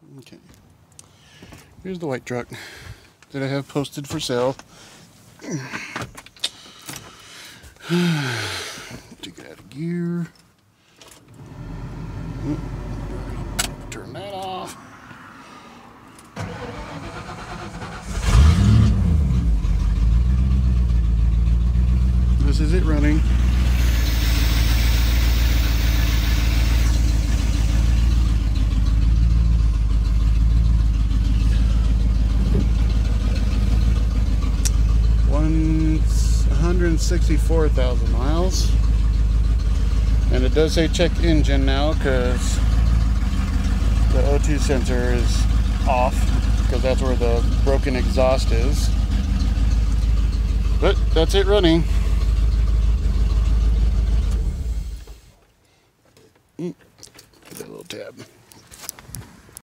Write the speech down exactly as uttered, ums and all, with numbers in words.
Okay. Here's the white truck that I have posted for sale. Take it out of gear. Turn that off. This is it running. one hundred sixty-four thousand miles. And it does say check engine now because the O two sensor is off, because that's where the broken exhaust is. But that's it running. Mm. That little tab.